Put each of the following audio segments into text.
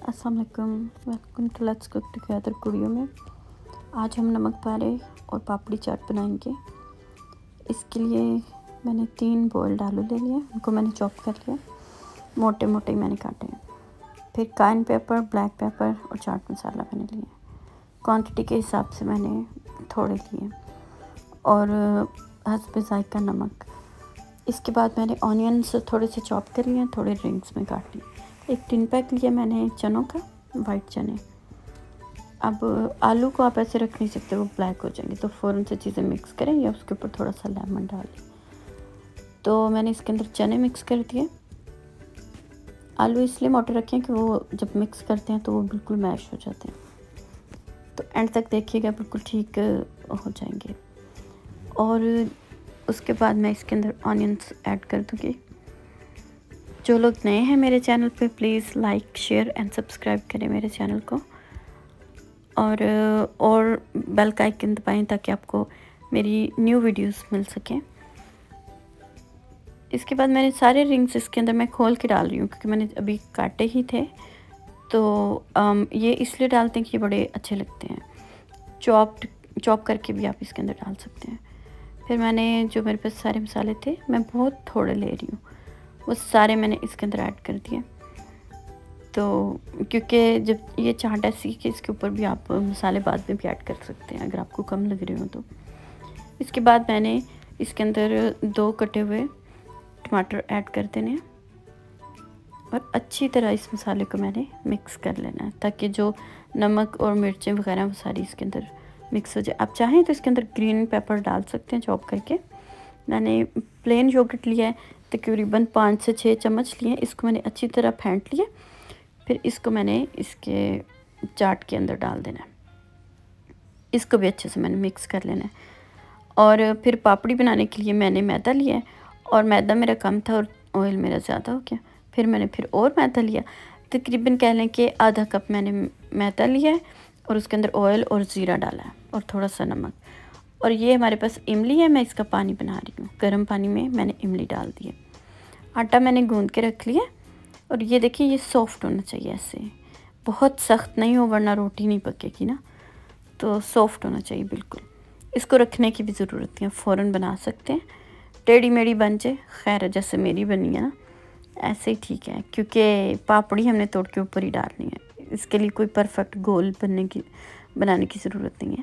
अस्सलाम वालेकुम, welcome to let's cook together video में। आज हम नमक पारे और पापड़ी चाट बनाएंगे। इसके लिए मैंने 3 बॉइल्ड आलू ले लिए, उनको मैंने चॉप कर लिया, मोटे मोटे मैंने काटे हैं। फिर काइन पेपर, ब्लैक पेपर और चाट मसाला मैंने लिए। क्वांटिटी के हिसाब से मैंने थोड़े लिए और हस्बे जायका नमक। इसके बाद मैंने ऑनियंस थोड़े से चॉप कर लिए, थोड़े रिंग्स में काट लिए। एक टिन पैक लिया मैंने चनों का, वाइट चने। अब आलू को आप ऐसे रख नहीं सकते, वो ब्लैक हो जाएंगे, तो फ़ौरन से चीज़ें मिक्स करें या उसके ऊपर थोड़ा सा लेमन डाल दें। तो मैंने इसके अंदर चने मिक्स कर दिए। आलू इसलिए मोटे रखें कि वो जब मिक्स करते हैं तो वो बिल्कुल मैश हो जाते हैं। तो एंड तक देखिएगा, बिल्कुल ठीक हो जाएंगे। और उसके बाद मैं इसके अंदर ऑनियंस ऐड कर दूँगी। जो लोग नए हैं मेरे चैनल पे, please like, share and subscribe करें मेरे चैनल को और बेल का आइकन दबाएं ताकि आपको मेरी न्यू वीडियोस मिल सकें। इसके बाद मैंने सारे रिंग्स इसके अंदर मैं खोल के डाल रही हूँ क्योंकि मैंने अभी काटे ही थे। तो ये इसलिए डालते हैं कि ये बड़े अच्छे लगते हैं। चॉप करके भी आप इसके अंदर डाल सकते हैं। फिर मैंने जो मेरे पास सारे मसाले थे, मैं बहुत थोड़े ले रही हूँ, वो सारे मैंने इसके अंदर ऐड कर दिए। तो क्योंकि जब ये चाट ऐसी कि इसके ऊपर भी आप मसाले बाद में भी ऐड कर सकते हैं अगर आपको कम लग रहे हो तो। इसके बाद मैंने इसके अंदर 2 कटे हुए टमाटर ऐड कर देने हैं और अच्छी तरह इस मसाले को मैंने मिक्स कर लेना है ताकि जो नमक और मिर्चें वगैरह वो सारी इसके अंदर मिक्स हो जाए। आप चाहें तो इसके अंदर ग्रीन पेपर डाल सकते हैं चॉप करके। मैंने प्लेन योगर्ट लिया है, तकरीबन 5 से 6 चम्मच लिए। इसको मैंने अच्छी तरह फेंट लिया। फिर इसको मैंने इसके चाट के अंदर डाल देना है। इसको भी अच्छे से मैंने मिक्स कर लेना है। और फिर पापड़ी बनाने के लिए मैंने मैदा लिया है और मैदा मेरा कम था और ऑयल मेरा ज़्यादा हो गया। फिर मैंने और मैदा लिया, तकरीबन कह लें कि आधा कप मैंने मैदा लिया है और उसके अंदर ऑयल और ज़ीरा डाला है और थोड़ा सा नमक। और ये हमारे पास इमली है, मैं इसका पानी बना रही हूँ। गर्म पानी में मैंने इमली डाल दी है। आटा मैंने गूंद के रख लिया और ये देखिए, ये सॉफ्ट होना चाहिए, ऐसे बहुत सख्त नहीं हो वरना रोटी नहीं पकेगी ना। तो सॉफ्ट होना चाहिए बिल्कुल। इसको रखने की भी ज़रूरत नहीं है, फ़ौरन बना सकते हैं। टेढ़ी मेढ़ी बन जाए, खैर जैसे मेरी बनी है ना, ऐसे ही ठीक है, क्योंकि पापड़ी हमने तोड़ के ऊपर ही डालनी है। इसके लिए कोई परफेक्ट गोल बनाने की ज़रूरत नहीं है।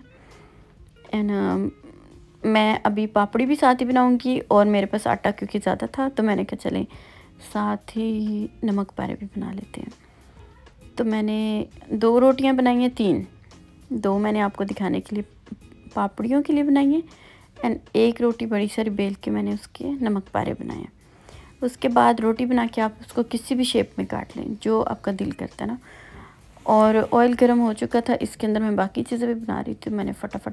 एंड मैं अभी पापड़ी भी साथ ही बनाऊंगी और मेरे पास आटा क्योंकि ज़्यादा था तो मैंने कहा चलें साथ ही नमक पारे भी बना लेते हैं। तो मैंने 2 रोटियां बनाई हैं, 2 मैंने आपको दिखाने के लिए पापड़ियों के लिए बनाई हैं एंड 1 रोटी बड़ी सारी बेल के मैंने उसके नमक पारे बनाए हैं। उसके बाद रोटी बना के आप उसको किसी भी शेप में काट लें जो आपका दिल करता है ना। और ऑयल गर्म हो चुका था, इसके अंदर मैं बाकी चीज़ें भी बना रही थी। मैंने फटाफट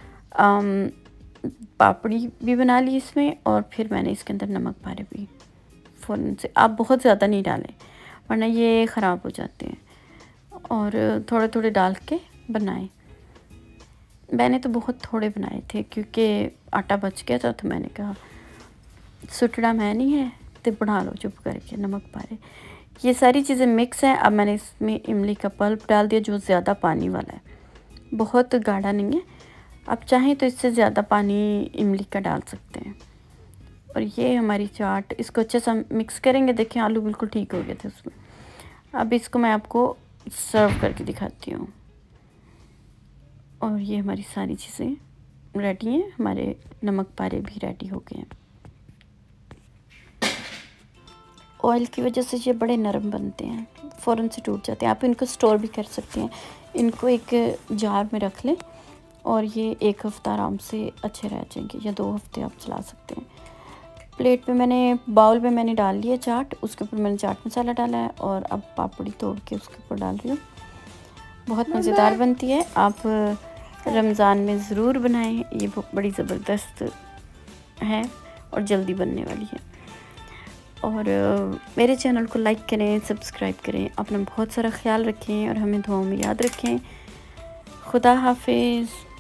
पापड़ी भी बना ली इसमें और फिर मैंने इसके अंदर नमक पारे भी फ़ौरन से। आप बहुत ज़्यादा नहीं डालें वरना ये ख़राब हो जाते हैं, और थोड़े थोड़े डाल के बनाएं। मैंने तो बहुत थोड़े बनाए थे क्योंकि आटा बच गया था, तो मैंने कहा सुटड़ा मैं नहीं है तो बना लो चुप करके नमक पारे। ये सारी चीज़ें मिक्स हैं। अब मैंने इसमें इमली का पल्प डाल दिया जो ज़्यादा पानी वाला है, बहुत गाढ़ा नहीं है। आप चाहें तो इससे ज़्यादा पानी इमली का डाल सकते हैं। और ये हमारी चाट, इसको अच्छे से मिक्स करेंगे। देखें आलू बिल्कुल ठीक हो गए थे उसमें। अब इसको मैं आपको सर्व करके दिखाती हूँ। और ये हमारी सारी चीज़ें रेडी हैं, हमारे नमक पारे भी रेडी हो गए हैं। ऑयल की वजह से ये बड़े नरम बनते हैं, फ़ौरन से टूट जाते हैं। आप इनको स्टोर भी कर सकते हैं। इनको एक जार में रख लें और ये 1 हफ़्ता आराम से अच्छे रह जाएंगे, या 2 हफ़्ते आप चला सकते हैं। प्लेट पे बाउल में मैंने डाल लिया चाट, उसके ऊपर मैंने चाट मसाला डाला है और अब पापड़ी तोड़ के उसके ऊपर डाल रही हूँ। बहुत मज़ेदार बनती है, आप रमज़ान में ज़रूर बनाएं। ये बड़ी ज़बरदस्त है और जल्दी बनने वाली है। और मेरे चैनल को लाइक करें, सब्सक्राइब करें। अपना बहुत सारा ख्याल रखें और हमें दुआओं में याद रखें। खुदा हाफिज़।